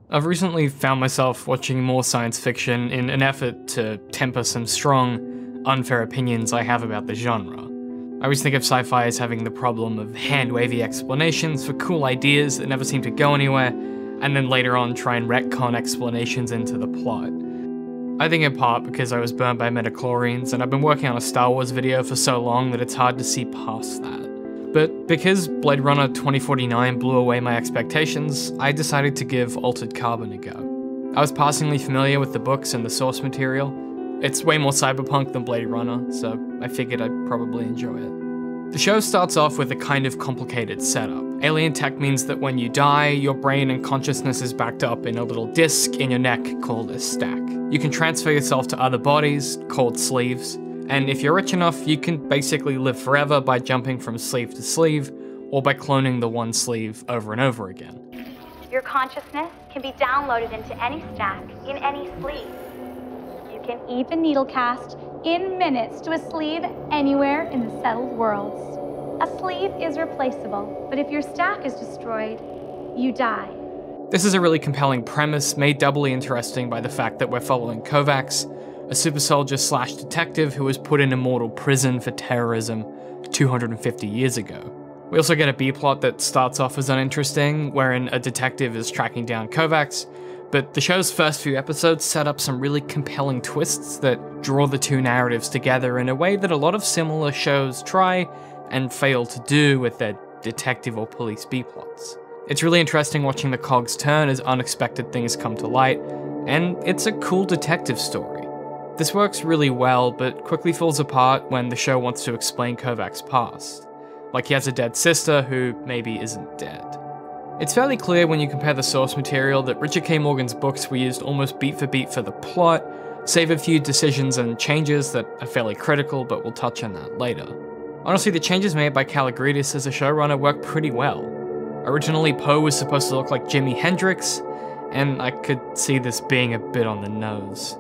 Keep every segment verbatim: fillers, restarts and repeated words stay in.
I've recently found myself watching more science fiction in an effort to temper some strong, unfair opinions I have about the genre. I always think of sci-fi as having the problem of hand-wavy explanations for cool ideas that never seem to go anywhere, and then later on try and retcon explanations into the plot. I think in part because I was burned by midichlorians, and I've been working on a Star Wars video for so long that it's hard to see past that. But because Blade Runner twenty forty-nine blew away my expectations, I decided to give Altered Carbon a go. I was passingly familiar with the books and the source material. It's way more cyberpunk than Blade Runner, so I figured I'd probably enjoy it. The show starts off with a kind of complicated setup. Alien tech means that when you die, your brain and consciousness is backed up in a little disc in your neck called a stack. You can transfer yourself to other bodies, called sleeves, and if you're rich enough, you can basically live forever by jumping from sleeve to sleeve, or by cloning the one sleeve over and over again. Your consciousness can be downloaded into any stack, in any sleeve. You can even needle cast in minutes to a sleeve anywhere in the settled worlds. A sleeve is replaceable, but if your stack is destroyed, you die. This is a really compelling premise, made doubly interesting by the fact that we're following Kovacs, a super soldier slash detective who was put in a mortal prison for terrorism two hundred fifty years ago. We also get a B-plot that starts off as uninteresting, wherein a detective is tracking down Kovacs, but the show's first few episodes set up some really compelling twists that draw the two narratives together in a way that a lot of similar shows try and fail to do with their detective or police B-plots. It's really interesting watching the cogs turn as unexpected things come to light, and it's a cool detective story. This works really well, but quickly falls apart when the show wants to explain Kovac's past. Like he has a dead sister who maybe isn't dead. It's fairly clear when you compare the source material that Richard K. Morgan's books were used almost beat for beat for the plot, save a few decisions and changes that are fairly critical, but we'll touch on that later. Honestly, the changes made by Kalogridis as a showrunner work pretty well. Originally, Poe was supposed to look like Jimi Hendrix, and I could see this being a bit on the nose.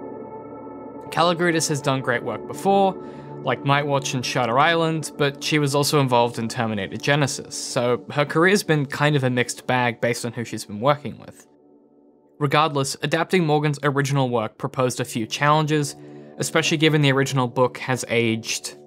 Kalogridis has done great work before, like Nightwatch and Shutter Island, but she was also involved in Terminator Genesis, so her career's been kind of a mixed bag based on who she's been working with. Regardless, adapting Morgan's original work proposed a few challenges, especially given the original book has aged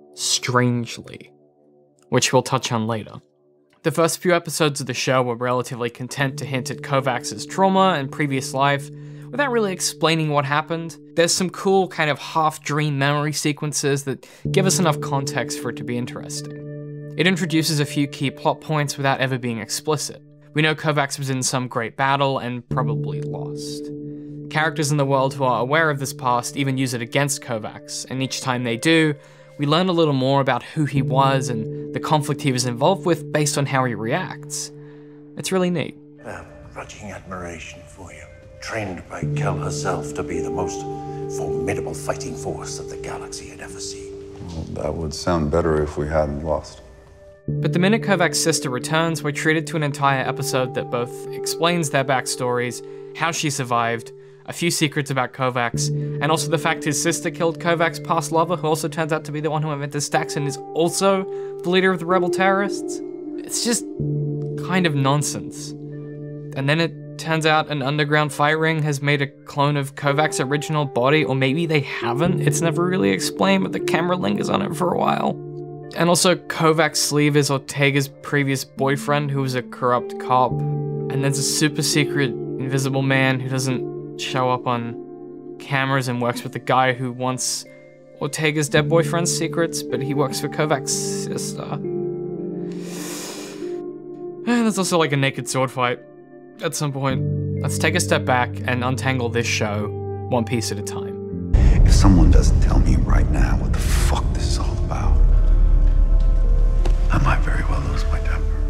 strangely, which we'll touch on later. The first few episodes of the show were relatively content to hint at Kovacs' trauma and previous life, without really explaining what happened. There's some cool kind of half-dream memory sequences that give us enough context for it to be interesting. It introduces a few key plot points without ever being explicit. We know Kovacs was in some great battle and probably lost. Characters in the world who are aware of this past even use it against Kovacs, and each time they do, we learn a little more about who he was and the conflict he was involved with based on how he reacts. It's really neat. I have grudging admiration for you. Trained by Kel herself to be the most formidable fighting force that the galaxy had ever seen. Well, that would sound better if we hadn't lost. But the minute Kovac's sister returns, we're treated to an entire episode that both explains their backstories, how she survived, a few secrets about Kovacs, and also the fact his sister killed Kovac's past lover, who also turns out to be the one who invented stacks and is also the leader of the rebel terrorists. It's just kind of nonsense. And then it turns out an underground fire ring has made a clone of Kovac's original body, or maybe they haven't. It's never really explained, but the camera lingers on it for a while. And also, Kovac's sleeve is Ortega's previous boyfriend, who was a corrupt cop. And there's a super secret invisible man who doesn't show up on cameras and works with the guy who wants Ortega's dead boyfriend's secrets, but he works for Kovac's sister. And there's also like a naked sword fight at some point. Let's take a step back and untangle this show one piece at a time. If someone doesn't tell me right now what the fuck this is all about, I might very well lose my temper.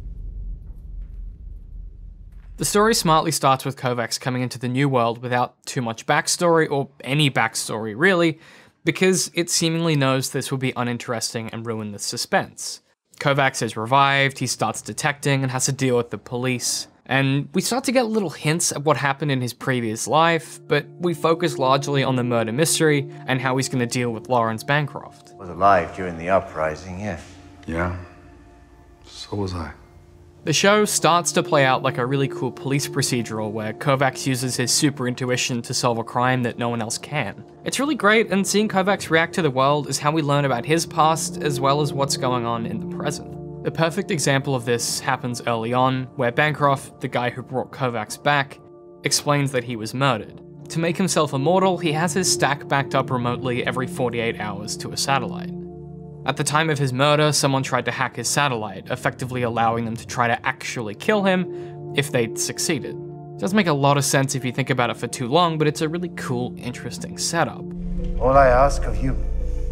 The story smartly starts with Kovacs coming into the new world without too much backstory, or any backstory really, because it seemingly knows this will be uninteresting and ruin the suspense. Kovacs is revived, he starts detecting and has to deal with the police. And we start to get little hints at what happened in his previous life, but we focus largely on the murder mystery and how he's going to deal with Lawrence Bancroft. Was alive during the uprising, yeah. Yeah, so was I. The show starts to play out like a really cool police procedural where Kovacs uses his super intuition to solve a crime that no one else can. It's really great, and seeing Kovacs react to the world is how we learn about his past as well as what's going on in the present. The perfect example of this happens early on, where Bancroft, the guy who brought Kovacs back, explains that he was murdered. To make himself immortal, he has his stack backed up remotely every forty-eight hours to a satellite. At the time of his murder, someone tried to hack his satellite, effectively allowing them to try to actually kill him if they'd succeeded. It doesn't make a lot of sense if you think about it for too long, but it's a really cool, interesting setup. All I ask of you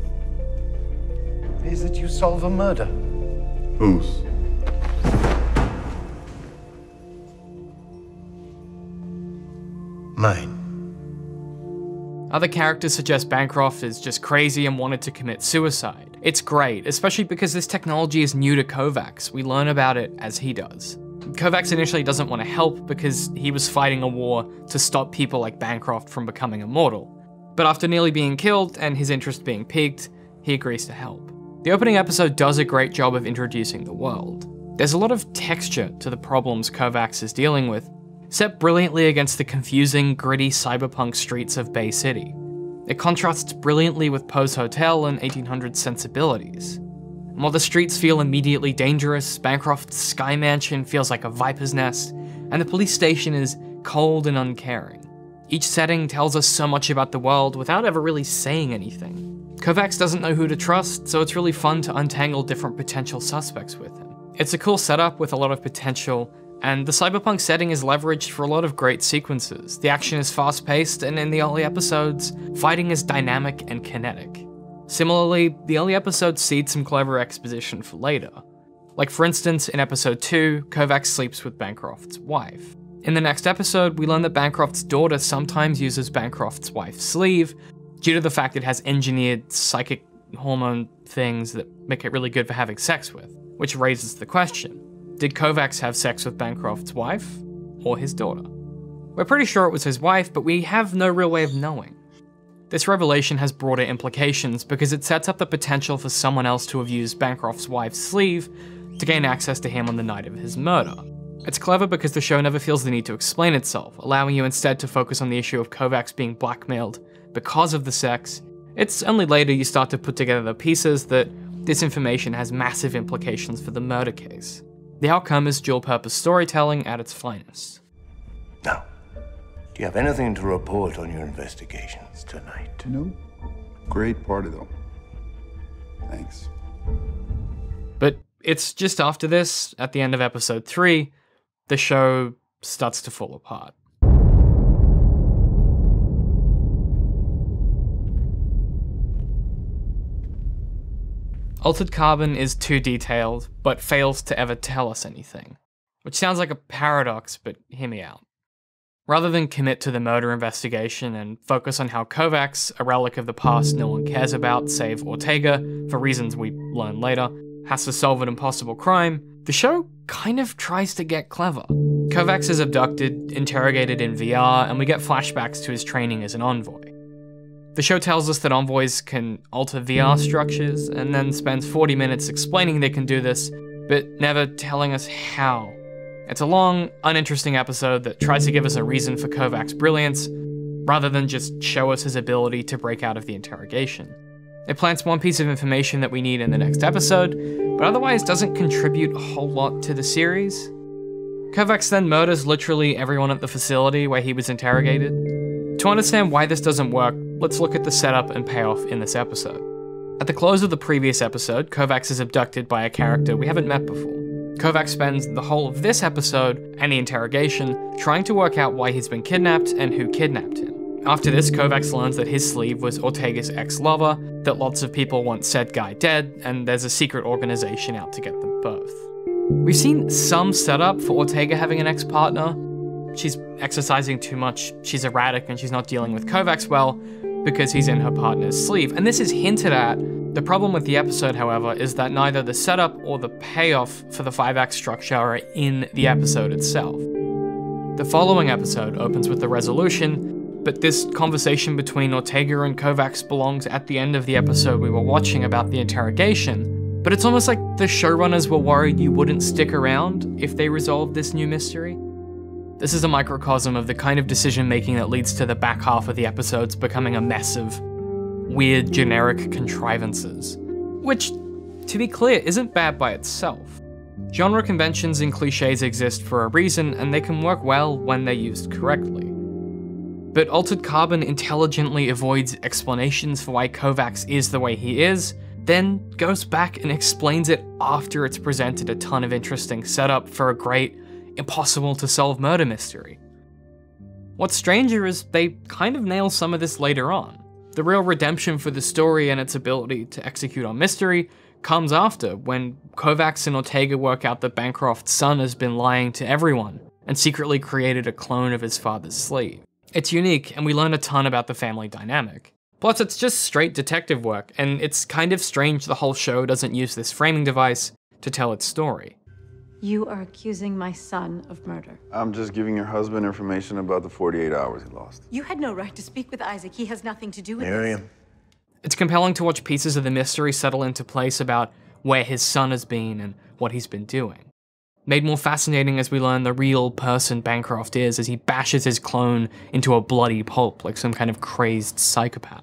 is that you solve a murder. Whose? Mine. Other characters suggest Bancroft is just crazy and wanted to commit suicide. It's great, especially because this technology is new to Kovacs. We learn about it as he does. Kovacs initially doesn't want to help because he was fighting a war to stop people like Bancroft from becoming immortal. But after nearly being killed and his interest being piqued, he agrees to help. The opening episode does a great job of introducing the world. There's a lot of texture to the problems Kovacs is dealing with, set brilliantly against the confusing, gritty cyberpunk streets of Bay City. It contrasts brilliantly with Poe's Hotel and eighteen hundreds sensibilities. And while the streets feel immediately dangerous, Bancroft's Sky Mansion feels like a viper's nest, and the police station is cold and uncaring. Each setting tells us so much about the world without ever really saying anything. Kovacs doesn't know who to trust, so it's really fun to untangle different potential suspects with him. It's a cool setup with a lot of potential, and the cyberpunk setting is leveraged for a lot of great sequences. The action is fast-paced, and in the early episodes, fighting is dynamic and kinetic. Similarly, the early episodes seed some clever exposition for later. Like for instance, in episode two, Kovacs sleeps with Bancroft's wife. In the next episode, we learn that Bancroft's daughter sometimes uses Bancroft's wife's sleeve, due to the fact it has engineered psychic hormone things that make it really good for having sex with, which raises the question. Did Kovacs have sex with Bancroft's wife, or his daughter? We're pretty sure it was his wife, but we have no real way of knowing. This revelation has broader implications because it sets up the potential for someone else to have used Bancroft's wife's sleeve to gain access to him on the night of his murder. It's clever because the show never feels the need to explain itself, allowing you instead to focus on the issue of Kovacs being blackmailed because of the sex. It's only later you start to put together the pieces that this information has massive implications for the murder case. The outcome is dual-purpose storytelling at its finest. Now, do you have anything to report on your investigations tonight? No. Great party, though. Thanks. But it's just after this, at the end of episode three, the show starts to fall apart. Altered Carbon is too detailed, but fails to ever tell us anything. Which sounds like a paradox, but hear me out. Rather than commit to the murder investigation and focus on how Kovacs, a relic of the past no one cares about save Ortega, for reasons we learn later, has to solve an impossible crime, the show kind of tries to get clever. Kovacs is abducted, interrogated in V R, and we get flashbacks to his training as an envoy. The show tells us that envoys can alter V R structures, and then spends forty minutes explaining they can do this, but never telling us how. It's a long, uninteresting episode that tries to give us a reason for Kovacs' brilliance, rather than just show us his ability to break out of the interrogation. It plants one piece of information that we need in the next episode, but otherwise doesn't contribute a whole lot to the series. Kovacs then murders literally everyone at the facility where he was interrogated. To understand why this doesn't work, let's look at the setup and payoff in this episode. At the close of the previous episode, Kovacs is abducted by a character we haven't met before. Kovacs spends the whole of this episode, and the interrogation, trying to work out why he's been kidnapped and who kidnapped him. After this, Kovacs learns that his sleeve was Ortega's ex-lover, that lots of people want said guy dead, and there's a secret organization out to get them both. We've seen some setup for Ortega having an ex-partner. She's exercising too much, she's erratic, and she's not dealing with Kovacs well, because he's in her partner's sleeve. And this is hinted at. The problem with the episode, however, is that neither the setup or the payoff for the five-act structure are in the episode itself. The following episode opens with the resolution, but this conversation between Ortega and Kovacs belongs at the end of the episode we were watching about the interrogation, But it's almost like the showrunners were worried you wouldn't stick around if they resolved this new mystery. This is a microcosm of the kind of decision-making that leads to the back half of the episodes becoming a mess of weird, generic contrivances. Which, to be clear, isn't bad by itself. Genre conventions and cliches exist for a reason, and they can work well when they're used correctly. But Altered Carbon intelligently avoids explanations for why Kovacs is the way he is, then goes back and explains it after it's presented a ton of interesting setup for a great, impossible-to-solve murder mystery. What's stranger is they kind of nail some of this later on. The real redemption for the story and its ability to execute on mystery comes after, when Kovacs and Ortega work out that Bancroft's son has been lying to everyone and secretly created a clone of his father's sleeve. It's unique, and we learn a ton about the family dynamic. Plus, it's just straight detective work, and it's kind of strange the whole show doesn't use this framing device to tell its story. You are accusing my son of murder. I'm just giving your husband information about the forty-eight hours he lost. You had no right to speak with Isaac. He has nothing to do with this. Miriam. It's compelling to watch pieces of the mystery settle into place about where his son has been and what he's been doing. Made more fascinating as we learn the real person Bancroft is as he bashes his clone into a bloody pulp like some kind of crazed psychopath.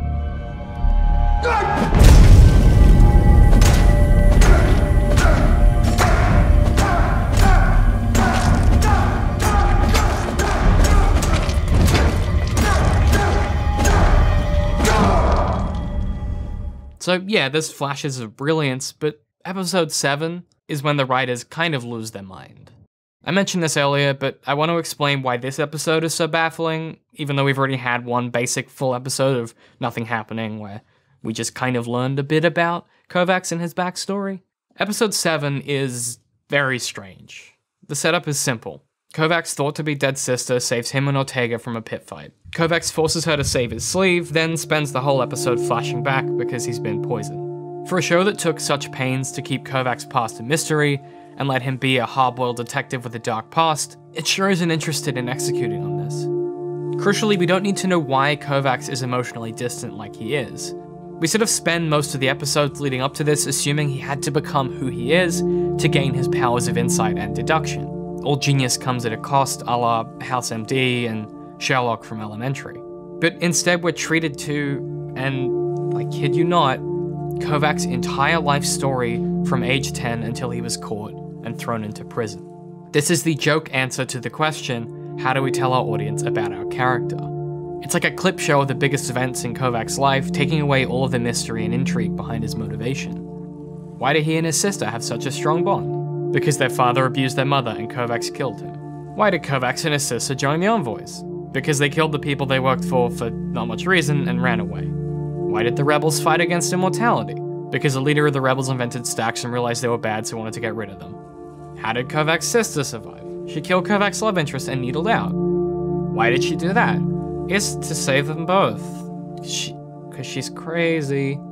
So yeah, there's flashes of brilliance, but episode seven is when the writers kind of lose their mind. I mentioned this earlier, but I want to explain why this episode is so baffling, even though we've already had one basic full episode of nothing happening where we just kind of learned a bit about Kovacs and his backstory. Episode seven is very strange. The setup is simple. Kovacs' thought-to-be dead sister saves him and Ortega from a pit fight. Kovacs forces her to save his sleeve, then spends the whole episode flashing back because he's been poisoned. For a show that took such pains to keep Kovacs' past a mystery, and let him be a hard-boiled detective with a dark past, it sure isn't interested in executing on this. Crucially, we don't need to know why Kovacs is emotionally distant like he is. We sort of spend most of the episodes leading up to this assuming he had to become who he is to gain his powers of insight and deduction. All genius comes at a cost, a la House M D and Sherlock from Elementary. But instead we're treated to, and I kid you not, Kovacs' entire life story from age ten until he was caught and thrown into prison. This is the joke answer to the question, how do we tell our audience about our character? It's like a clip show of the biggest events in Kovacs' life, taking away all of the mystery and intrigue behind his motivation. Why did he and his sister have such a strong bond? Because their father abused their mother and Kovacs killed him. Why did Kovacs and his sister join the Envoys? Because they killed the people they worked for for not much reason and ran away. Why did the rebels fight against immortality? Because the leader of the rebels invented stacks and realized they were bad, so wanted to get rid of them. How did Kovacs' sister survive? She killed Kovacs' love interest and needled out. Why did she do that? It's to save them both. She, cause she's crazy.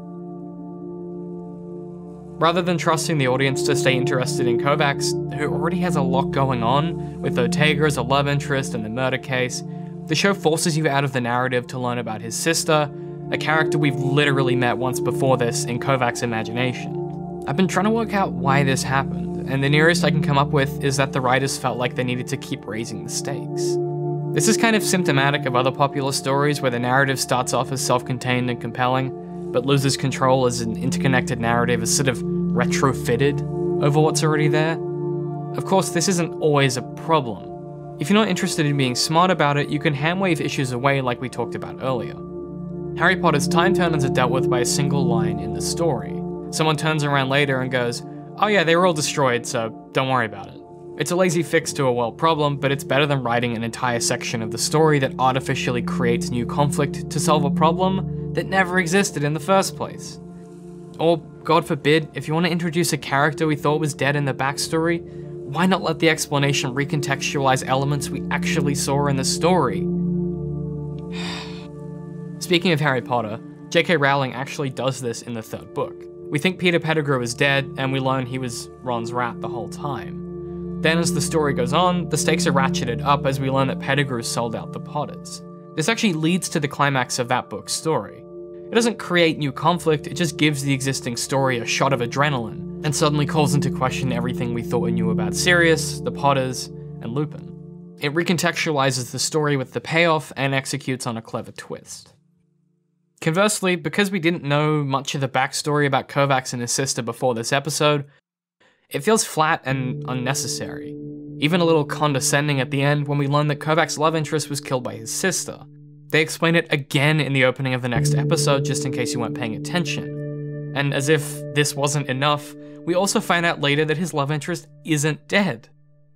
Rather than trusting the audience to stay interested in Kovacs, who already has a lot going on, with Ortega as a love interest and the murder case, the show forces you out of the narrative to learn about his sister, a character we've literally met once before this in Kovacs' imagination. I've been trying to work out why this happened, and the nearest I can come up with is that the writers felt like they needed to keep raising the stakes. This is kind of symptomatic of other popular stories where the narrative starts off as self-contained and compelling, but loses control as an interconnected narrative is sort of retrofitted over what's already there. Of course, this isn't always a problem. If you're not interested in being smart about it, you can handwave issues away like we talked about earlier. Harry Potter's time turners are dealt with by a single line in the story. Someone turns around later and goes, oh yeah, they were all destroyed, so don't worry about it. It's a lazy fix to a world problem, but it's better than writing an entire section of the story that artificially creates new conflict to solve a problem that never existed in the first place. Or, God forbid, if you want to introduce a character we thought was dead in the backstory, why not let the explanation recontextualize elements we actually saw in the story? Speaking of Harry Potter, J K Rowling actually does this in the third book. We think Peter Pettigrew is dead, and we learn he was Ron's rat the whole time. Then as the story goes on, the stakes are ratcheted up as we learn that Pettigrew sold out the Potters. This actually leads to the climax of that book's story. It doesn't create new conflict, it just gives the existing story a shot of adrenaline, and suddenly calls into question everything we thought we knew about Sirius, the Potters, and Lupin. It recontextualizes the story with the payoff and executes on a clever twist. Conversely, because we didn't know much of the backstory about Kovacs and his sister before this episode, it feels flat and unnecessary, even a little condescending at the end when we learn that Kovacs' love interest was killed by his sister. They explain it again in the opening of the next episode, just in case you weren't paying attention. And as if this wasn't enough, we also find out later that his love interest isn't dead.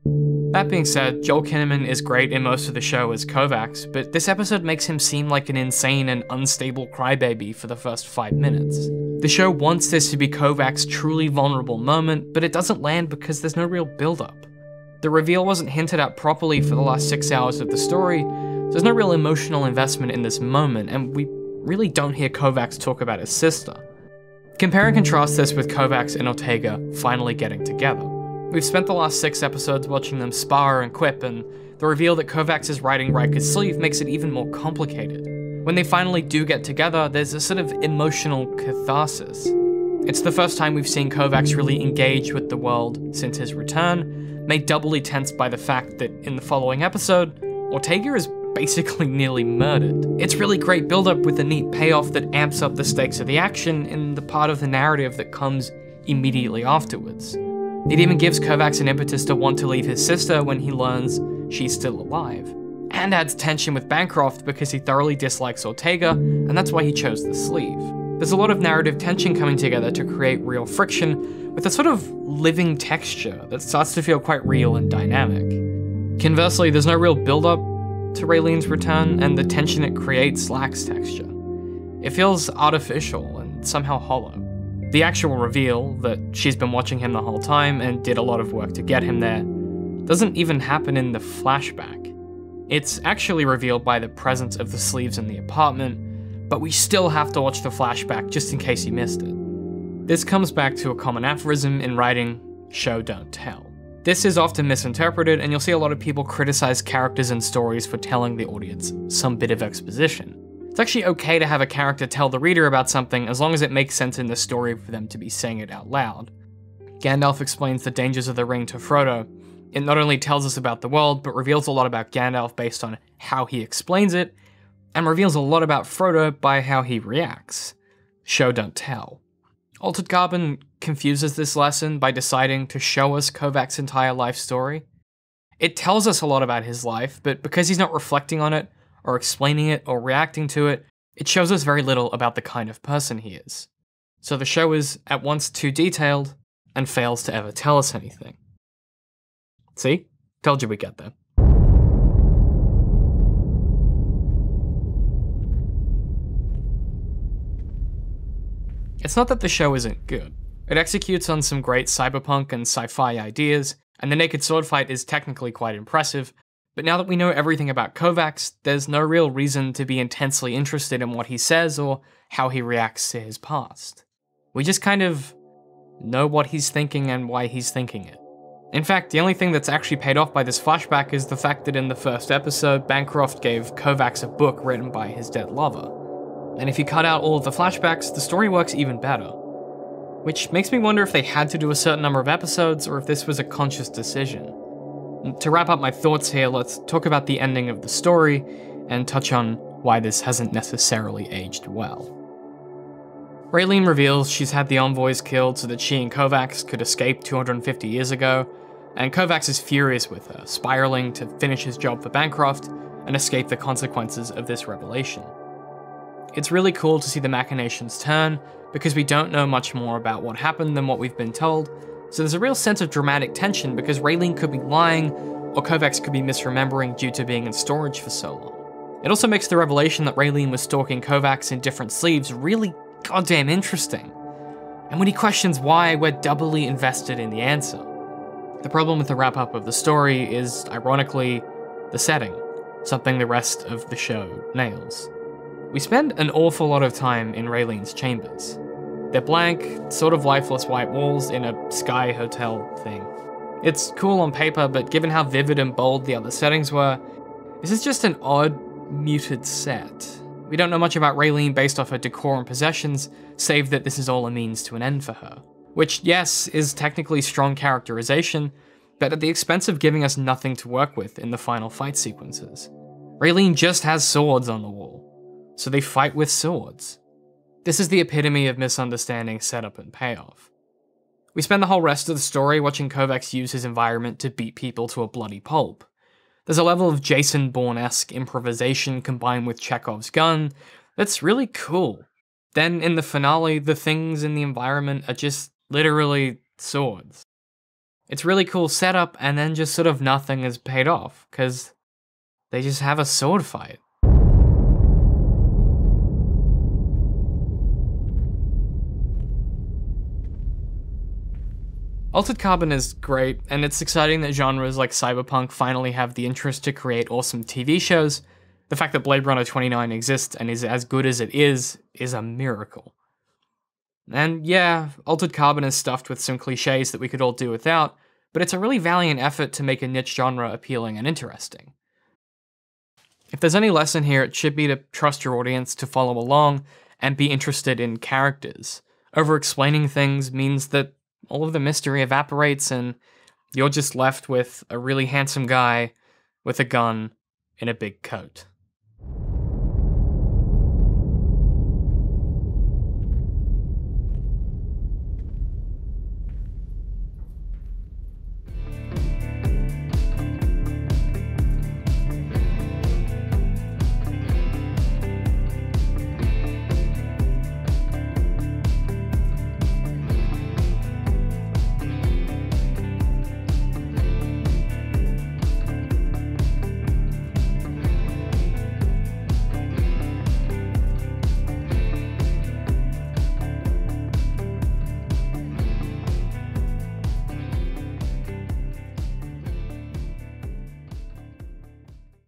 That being said, Joel Kinnaman is great in most of the show as Kovacs, but this episode makes him seem like an insane and unstable crybaby for the first five minutes. The show wants this to be Kovacs' truly vulnerable moment, but it doesn't land because there's no real build-up. The reveal wasn't hinted at properly for the last six hours of the story, so there's no real emotional investment in this moment, and we really don't hear Kovacs talk about his sister. Compare and contrast this with Kovacs and Ortega finally getting together. We've spent the last six episodes watching them spar and quip, and the reveal that Kovacs is riding Riker's sleeve makes it even more complicated. When they finally do get together, there's a sort of emotional catharsis. It's the first time we've seen Kovacs really engage with the world since his return, made doubly tense by the fact that in the following episode, Ortega is basically nearly murdered. It's really great build-up with a neat payoff that amps up the stakes of the action in the part of the narrative that comes immediately afterwards. It even gives Kovacs an impetus to want to leave his sister when he learns she's still alive, and adds tension with Bancroft because he thoroughly dislikes Ortega, and that's why he chose the sleeve. There's a lot of narrative tension coming together to create real friction, with a sort of living texture that starts to feel quite real and dynamic. Conversely, there's no real build-up to Raylene's return, and the tension it creates lacks texture. It feels artificial and somehow hollow. The actual reveal, that she's been watching him the whole time and did a lot of work to get him there, doesn't even happen in the flashback. It's actually revealed by the presence of the sleeves in the apartment, but we still have to watch the flashback just in case you missed it. This comes back to a common aphorism in writing, show don't tell. This is often misinterpreted, and you'll see a lot of people criticize characters and stories for telling the audience some bit of exposition. It's actually okay to have a character tell the reader about something as long as it makes sense in the story for them to be saying it out loud. Gandalf explains the dangers of the ring to Frodo. It not only tells us about the world, but reveals a lot about Gandalf based on how he explains it, and reveals a lot about Frodo by how he reacts. Show don't tell. Altered Carbon confuses this lesson by deciding to show us Kovacs' entire life story. It tells us a lot about his life, but because he's not reflecting on it, or explaining it, or reacting to it, it shows us very little about the kind of person he is. So the show is at once too detailed, and fails to ever tell us anything. See? Told you we'd get there. It's not that the show isn't good. It executes on some great cyberpunk and sci-fi ideas, and the naked sword fight is technically quite impressive, but now that we know everything about Kovacs, there's no real reason to be intensely interested in what he says or how he reacts to his past. We just kind of know what he's thinking and why he's thinking it. In fact, the only thing that's actually paid off by this flashback is the fact that in the first episode, Bancroft gave Kovacs a book written by his dead lover. And if you cut out all of the flashbacks, the story works even better. Which makes me wonder if they had to do a certain number of episodes or if this was a conscious decision. To wrap up my thoughts here, let's talk about the ending of the story and touch on why this hasn't necessarily aged well. Raylene reveals she's had the envoys killed so that she and Kovacs could escape two hundred fifty years ago, and Kovacs is furious with her, spiraling to finish his job for Bancroft and escape the consequences of this revelation. It's really cool to see the machinations turn, because we don't know much more about what happened than what we've been told, so there's a real sense of dramatic tension because Raylene could be lying, or Kovacs could be misremembering due to being in storage for so long. It also makes the revelation that Raylene was stalking Kovacs in different sleeves really goddamn interesting. And when he questions why, we're doubly invested in the answer. The problem with the wrap-up of the story is, ironically, the setting, something the rest of the show nails. We spend an awful lot of time in Raylene's chambers. They're blank, sort of lifeless white walls in a sky hotel thing. It's cool on paper, but given how vivid and bold the other settings were, this is just an odd, muted set. We don't know much about Raylene based off her decor and possessions, save that this is all a means to an end for her. Which, yes, is technically strong characterization, but at the expense of giving us nothing to work with in the final fight sequences. Raylene just has swords on the wall, so they fight with swords. This is the epitome of misunderstanding, setup, and payoff. We spend the whole rest of the story watching Kovacs use his environment to beat people to a bloody pulp. There's a level of Jason Bourne-esque improvisation combined with Chekhov's gun that's really cool. Then in the finale, the things in the environment are just literally swords. It's really cool setup, and then just sort of nothing is paid off, because they just have a sword fight. Altered Carbon is great, and it's exciting that genres like cyberpunk finally have the interest to create awesome T V shows. The fact that Blade Runner twenty-nine exists and is as good as it is, is a miracle. And yeah, Altered Carbon is stuffed with some cliches that we could all do without, but it's a really valiant effort to make a niche genre appealing and interesting. If there's any lesson here, it should be to trust your audience to follow along and be interested in characters. Over-explaining things means that all of the mystery evaporates and you're just left with a really handsome guy with a gun in a big coat.